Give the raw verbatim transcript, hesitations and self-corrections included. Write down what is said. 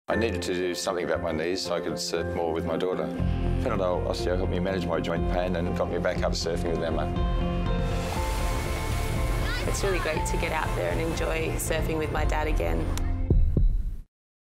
I needed to do something about my knees so I could surf more with my daughter. Panadol osteo helped me manage my joint pain and got me back up surfing with Emma. It's really great to get out there and enjoy surfing with my dad again.